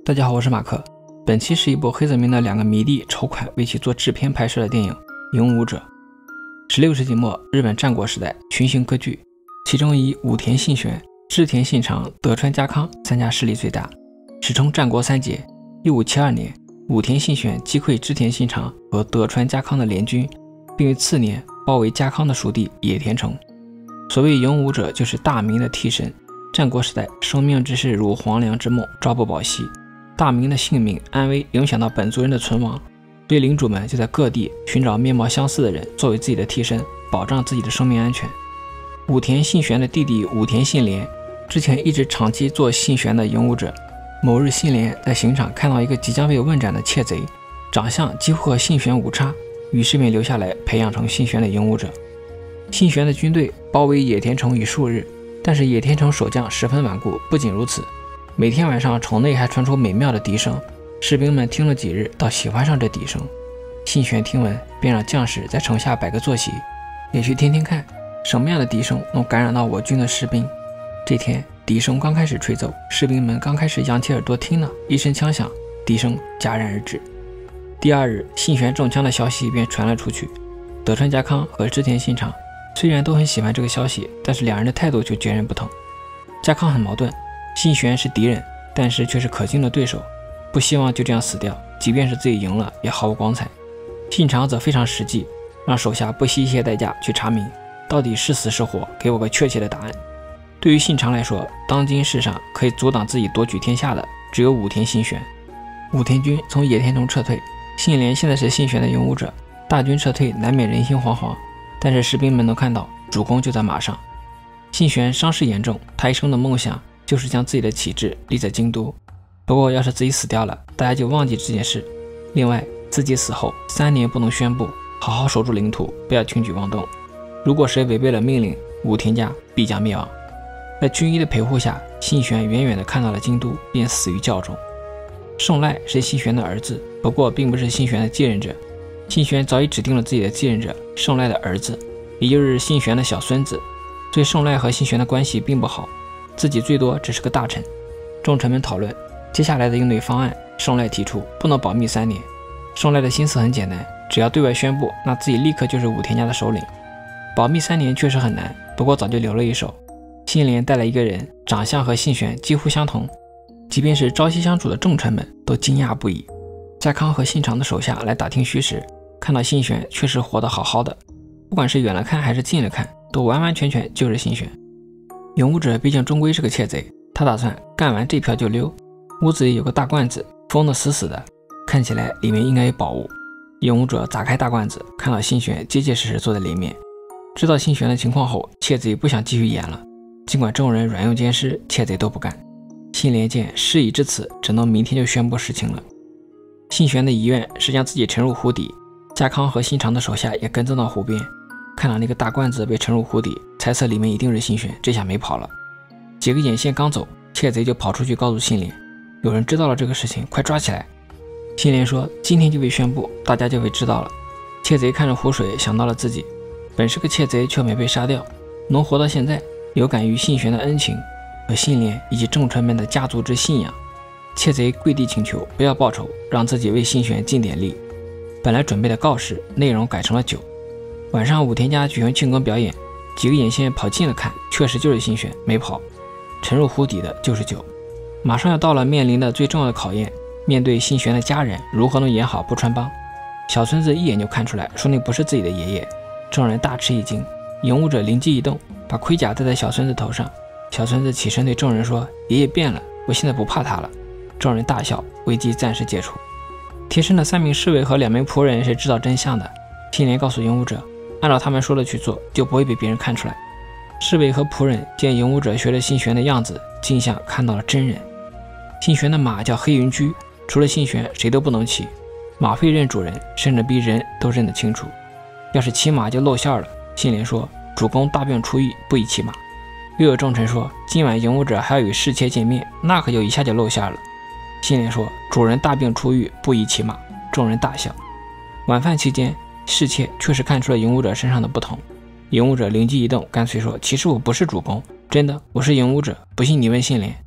大家好，我是马克。本期是一部黑泽明的两个迷弟筹款为其做制片拍摄的电影《勇武者》。16世纪末，日本战国时代群雄割据，其中以武田信玄、织田信长、德川家康三家势力最大，史称战国三杰。1572年，武田信玄击溃织田信长和德川家康的联军，并于次年包围家康的属地野田城。所谓勇武者，就是大明的替身。战国时代，生命之事如黄粱之梦，朝不保夕。大明的性命安危影响到本族人的存亡，所以领主们就在各地寻找面貌相似的人作为自己的替身，保障自己的生命安全。武田信玄的弟弟武田信廉之前一直长期做信玄的勇武者。某日，信廉在刑场看到一个即将被问斩的窃贼，长相几乎和信玄无差，于是便留下来培养成信玄的勇武者。信玄的军队包围野田城已数日，但是野田城守将十分顽固。不仅如此，每天晚上城内还传出美妙的笛声，士兵们听了几日，倒喜欢上这笛声。信玄听闻，便让将士在城下摆个坐席，也去听听看什么样的笛声能感染到我军的士兵。这天笛声刚开始吹奏，士兵们刚开始仰起耳朵听呢，一声枪响，笛声戛然而止。第二日，信玄中枪的消息便传了出去。德川家康和织田信长虽然都很喜欢这个消息，但是两人的态度就截然不同。家康很矛盾，信玄是敌人，但是却是可敬的对手，不希望就这样死掉，即便是自己赢了也毫无光彩。信长则非常实际，让手下不惜一切代价去查明到底是死是活，给我个确切的答案。对于信长来说，当今世上可以阻挡自己夺取天下的只有武田信玄。武田军从野田城撤退，信廉现在是信玄的勇武者，大军撤退难免人心惶惶，但是士兵们都看到主公就在马上。信玄伤势严重，他一生的梦想就是将自己的旗帜立在京都。不过要是自己死掉了，大家就忘记这件事。另外，自己死后3年不能宣布，好好守住领土，不要轻举妄动。如果谁违背了命令，武田家必将灭亡。在军医的陪护下，信玄远远地看到了京都，便死于教中。胜赖是信玄的儿子，不过并不是信玄的继任者。信玄早已指定了自己的继任者，胜赖的儿子，也就是信玄的小孙子。所以胜赖和信玄的关系并不好，自己最多只是个大臣。众臣们讨论接下来的应对方案，胜赖提出不能保密3年。胜赖的心思很简单，只要对外宣布，那自己立刻就是武田家的首领。保密3年确实很难，不过早就留了一手。信廉带了一个人，长相和信玄几乎相同，即便是朝夕相处的重臣们都惊讶不已。家康和信长的手下来打听虚实，看到信玄确实活得好好的，不管是远了看还是近了看，都完完全全就是信玄。勇武者毕竟终归是个窃贼，他打算干完这票就溜。屋子里有个大罐子，封得死死的，看起来里面应该有宝物。勇武者砸开大罐子，看到信玄结结实实坐在里面。知道信玄的情况后，窃贼不想继续演了，尽管众人软硬兼施，窃贼都不干。信廉见事已至此，只能明天就宣布实情了。信玄的遗愿是将自己沉入湖底，家康和信长的手下也跟踪到湖边，看到那个大罐子被沉入湖底，猜测里面一定是信玄，这下没跑了。几个眼线刚走，窃贼就跑出去告诉信廉，有人知道了这个事情，快抓起来。信廉说今天就被宣布，大家就会知道了。窃贼看着湖水，想到了自己本是个窃贼，却没被杀掉，能活到现在，有感于信玄的恩情和信廉以及重臣们的家族之信仰。窃贼跪地请求不要报仇，让自己为信玄尽点力。本来准备的告示内容改成了酒。晚上武田家举行庆功表演，几个眼线跑近了看，确实就是信玄，没跑。沉入湖底的就是酒。马上要到了面临的最重要的考验，面对信玄的家人，如何能演好不穿帮？小孙子一眼就看出来，说那不是自己的爷爷。众人大吃一惊，勇武者灵机一动，把盔甲戴在小孙子头上。小孙子起身对众人说，爷爷变了，我现在不怕他了。众人大笑，危机暂时解除。贴身的3名侍卫和2名仆人是知道真相的，信廉告诉勇武者，按照他们说的去做，就不会被别人看出来。侍卫和仆人见勇武者学了信玄的样子，镜像看到了真人。信玄的马叫黑云驹，除了信玄谁都不能骑，马会认主人，甚至比人都认得清楚。要是骑马就露馅了。信廉说，主公大病初愈，不宜骑马。又有重臣说，今晚勇武者还要与侍妾见面，那可就一下就露馅了。信廉说，主人大病初愈，不宜骑马。众人大笑。晚饭期间，侍妾确实看出了勇武者身上的不同。勇武者灵机一动，干脆说，其实我不是主公，真的，我是勇武者，不信你问信廉。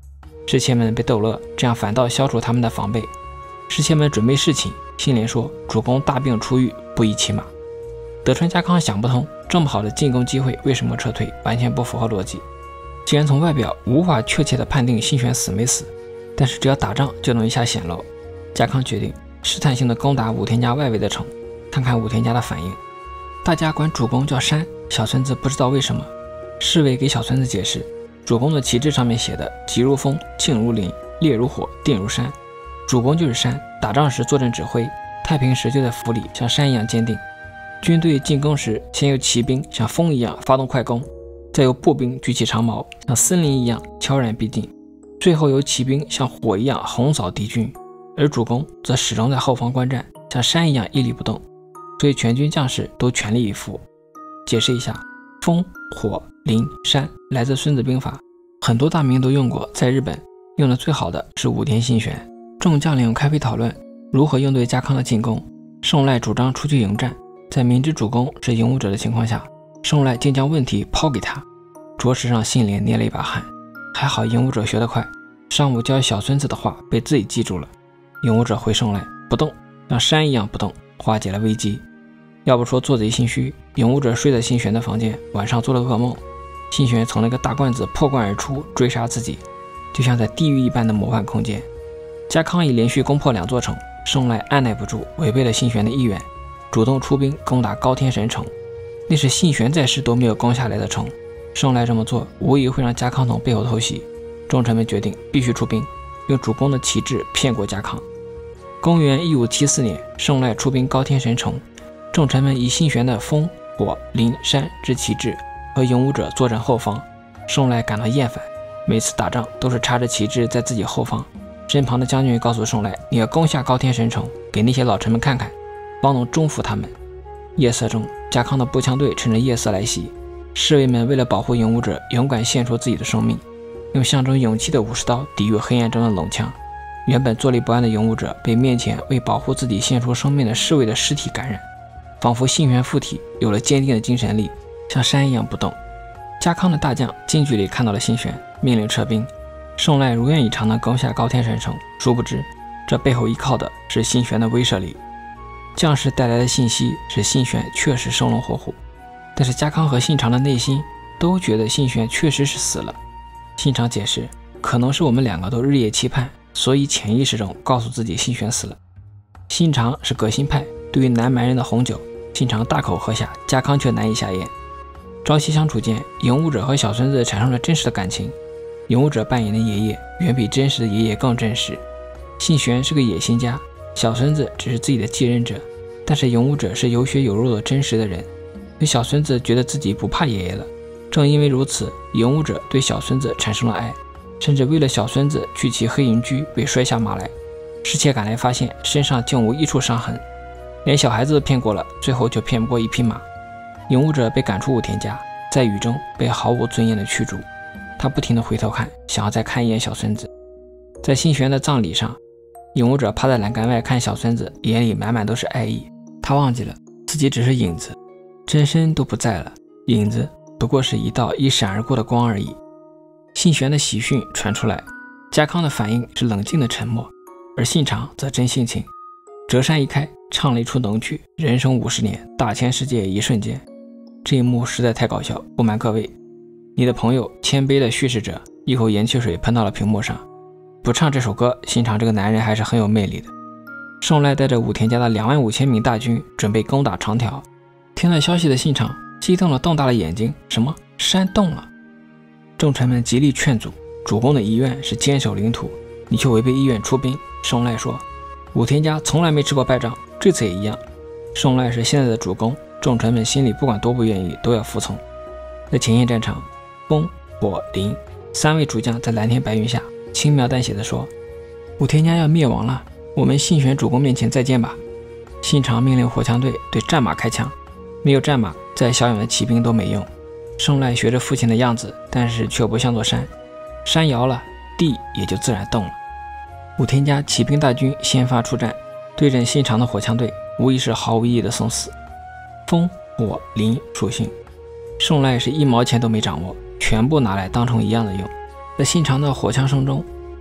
士妾们被逗乐，这样反倒消除他们的防备。士妾们准备侍寝，信连说主公大病初愈，不宜骑马。德川家康想不通，这么好的进攻机会为什么撤退，完全不符合逻辑。既然从外表无法确切地判定信玄死没死，但是只要打仗就能一下显露。家康决定试探性地攻打武田家外围的城，看看武田家的反应。大家管主公叫山，小孙子不知道为什么。侍卫给小孙子解释，主公的旗帜上面写的急如风，静如林，烈如火，定如山。主公就是山，打仗时坐镇指挥，太平时就在府里，像山一样坚定。军队进攻时，先由骑兵像风一样发动快攻，再由步兵举起长矛，像森林一样悄然逼近，最后由骑兵像火一样横扫敌军。而主公则始终在后方观战，像山一样屹立不动，所以全军将士都全力以赴。解释一下，风、火、林、山来自《孙子兵法》，很多大名都用过，在日本用的最好的是武田信玄。众将领开会讨论如何应对家康的进攻，胜赖主张出去迎战，在明知主公是勇武者的情况下，胜赖竟将问题抛给他，着实让信连捏了一把汗。还好勇武者学得快，上午教小孙子的话被自己记住了。勇武者回胜赖不动，像山一样不动，化解了危机。要不说做贼心虚，勇武者睡在信玄的房间，晚上做了噩梦，信玄从那个大罐子破罐而出，追杀自己，就像在地狱一般的魔幻空间。家康已连续攻破2座城，胜赖按耐不住，违背了信玄的意愿，主动出兵攻打高天神城，那是信玄在世都没有攻下来的城。胜赖这么做无疑会让家康从背后偷袭，众臣们决定必须出兵，用主公的旗帜骗过家康。公元1574年，胜赖出兵高天神城，众臣们以信玄的风、火、林、山之旗帜和勇武者坐镇后方。胜赖感到厌烦，每次打仗都是插着旗帜在自己后方。身旁的将军告诉胜赖，你要攻下高天神城，给那些老臣们看看，方能征服他们。夜色中，家康的步枪队趁着夜色来袭，侍卫们为了保护勇武者，勇敢献出自己的生命，用象征勇气的武士刀抵御黑暗中的冷枪。原本坐立不安的勇武者被面前为保护自己献出生命的侍卫的尸体感染，仿佛信玄附体，有了坚定的精神力，像山一样不动。家康的大将近距离看到了信玄，命令撤兵。胜赖如愿以偿地攻下高天神城，殊不知这背后依靠的是信玄的威慑力。将士带来的信息使信玄确实生龙活虎，但是家康和信长的内心都觉得信玄确实是死了。信长解释，可能是我们2个都日夜期盼，所以潜意识中告诉自己信玄死了。信长是革新派，对于南蛮人的红酒，信长大口喝下，家康却难以下咽。朝夕相处间，勇武者和小孙子产生了真实的感情。勇武者扮演的爷爷远比真实的爷爷更真实。信玄是个野心家，小孙子只是自己的继任者，但是勇武者是有血有肉的真实的人，所以小孙子觉得自己不怕爷爷了。正因为如此，勇武者对小孙子产生了爱，甚至为了小孙子去骑黑云驹被摔下马来。侍妾赶来发现身上竟无一处伤痕，连小孩子都骗过了，最后就骗不过一匹马。勇武者被赶出武田家，在雨中被毫无尊严的驱逐。他不停地回头看，想要再看一眼小孙子。在信玄的葬礼上，勇武者趴在栏杆外看小孙子，眼里满满都是爱意。他忘记了自己只是影子，真身都不在了，影子不过是一道一闪而过的光而已。信玄的喜讯传出来，家康的反应是冷静的沉默，而信长则真性情。折扇一开，唱了一出能剧，人生50年，大千世界一瞬间。这一幕实在太搞笑，不瞒各位，你的朋友谦卑的叙事者一口盐汽水喷到了屏幕上。不唱这首歌，信长这个男人还是很有魅力的。胜赖带着武田家的25000名大军准备攻打长条。听到消息的信长激动地瞪大了眼睛，什么？山动了？众臣们极力劝阻，主公的遗愿是坚守领土，你却违背意愿出兵。胜赖说，武田家从来没吃过败仗，这次也一样。胜赖是现在的主公，众臣们心里不管多不愿意都要服从。在前线战场，风、火、林3位主将在蓝天白云下轻描淡写地说，武田家要灭亡了，我们信玄主公面前再见吧。信长命令火枪队对战马开枪，没有战马，再骁勇的骑兵都没用。胜赖学着父亲的样子，但是却不像座山，山摇了，地也就自然动了。武田家骑兵大军先发出战，对阵信长的火枪队，无疑是毫无意义的送死。风、火、林属性，胜赖是1毛钱都没掌握，全部拿来当成一样的用。在信长的火枪声中，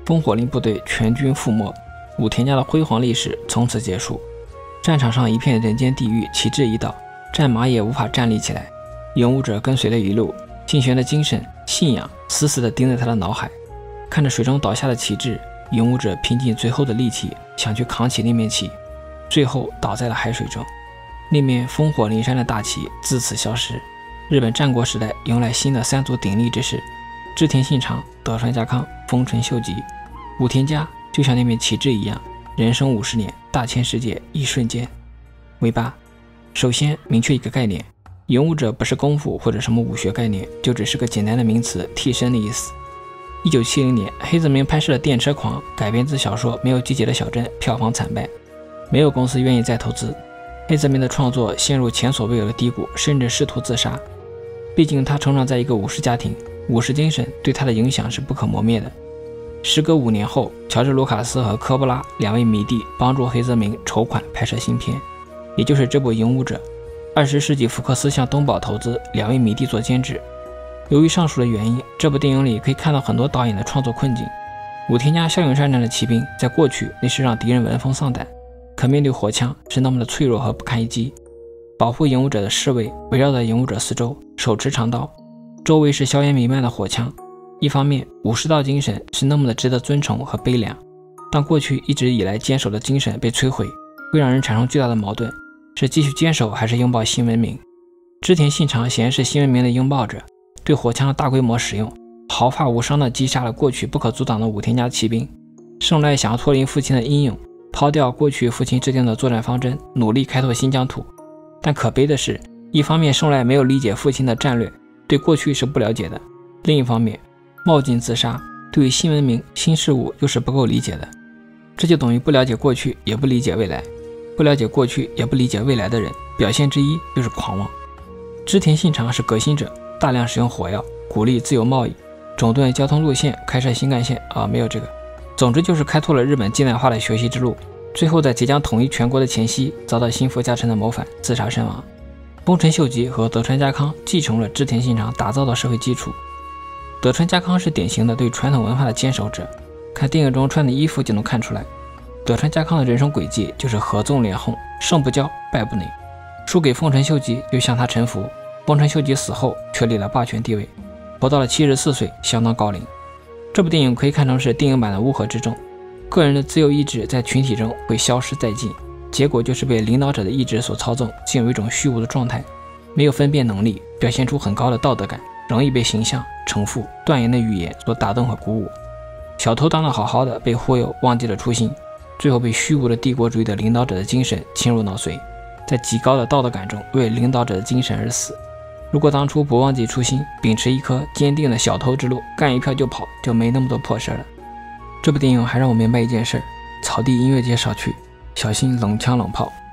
烽火令部队全军覆没，武田家的辉煌历史从此结束。战场上一片人间地狱，旗帜一倒，战马也无法站立起来。勇武者跟随了一路，信玄的精神信仰死死地钉在他的脑海。看着水中倒下的旗帜，勇武者拼尽最后的力气想去扛起那面旗，最后倒在了海水中。那面烽火连山的大旗自此消失。日本战国时代迎来新的三足鼎立之势，织田信长、德川家康、丰臣秀吉。武田家就像那面旗帜一样，人生50年，大千世界一瞬间。尾巴，首先明确一个概念，勇武者不是功夫或者什么武学概念，就只是个简单的名词，替身的意思。1970年，黑泽明拍摄了《电车狂》，改编自小说《没有季节的小镇》，票房惨败，没有公司愿意再投资。黑泽明的创作陷入前所未有的低谷，甚至试图自杀。毕竟他成长在一个武士家庭，武士精神对他的影响是不可磨灭的。时隔5年后，乔治·卢卡斯和科波拉两位迷弟帮助黑泽明筹款拍摄新片，也就是这部《勇武者》。20世纪福克斯向东宝投资，两位迷弟做监制。由于上述的原因，这部电影里可以看到很多导演的创作困境。武田家骁勇善战的骑兵，在过去那是让敌人闻风丧胆，可面对火枪是那么的脆弱和不堪一击。保护勇武者的侍卫围绕在勇武者四周，手持长刀，周围是硝烟弥漫的火枪。一方面，武士道精神是那么的值得尊崇和悲凉，当过去一直以来坚守的精神被摧毁，会让人产生巨大的矛盾，是继续坚守还是拥抱新文明。织田信长显然是新文明的拥抱者，对火枪的大规模使用，毫发无伤地击杀了过去不可阻挡的武田家骑兵。胜赖想要脱离父亲的阴影，抛掉过去父亲制定的作战方针，努力开拓新疆土。但可悲的是，一方面胜赖没有理解父亲的战略，对过去是不了解的；另一方面，冒进自杀，对于新文明、新事物又是不够理解的。这就等于不了解过去，也不理解未来。不了解过去，也不理解未来的人，表现之一就是狂妄。织田信长是革新者，大量使用火药，鼓励自由贸易，整顿交通路线，开设新干线没有这个。总之就是开拓了日本近代化的学习之路，最后在即将统一全国的前夕，遭到心腹家臣的谋反，自杀身亡。丰臣秀吉和德川家康继承了织田信长打造的社会基础。德川家康是典型的对传统文化的坚守者，看电影中穿的衣服就能看出来。德川家康的人生轨迹就是合纵连横，胜不骄，败不馁。输给丰臣秀吉就向他臣服，丰臣秀吉死后确立了霸权地位，活到了74岁，相当高龄。这部电影可以看成是电影版的乌合之众，个人的自由意志在群体中会消失殆尽，结果就是被领导者的意志所操纵，进入一种虚无的状态，没有分辨能力，表现出很高的道德感，容易被形象、城府、断言的语言所打动和鼓舞。小偷当得好好的，被忽悠，忘记了初心，最后被虚无的帝国主义的领导者的精神侵入脑髓，在极高的道德感中为领导者的精神而死。如果当初不忘记初心，秉持一颗坚定的小偷之路，干一票就跑，就没那么多破事了。这部电影还让我明白一件事，草地音乐节少去，小心冷枪冷炮。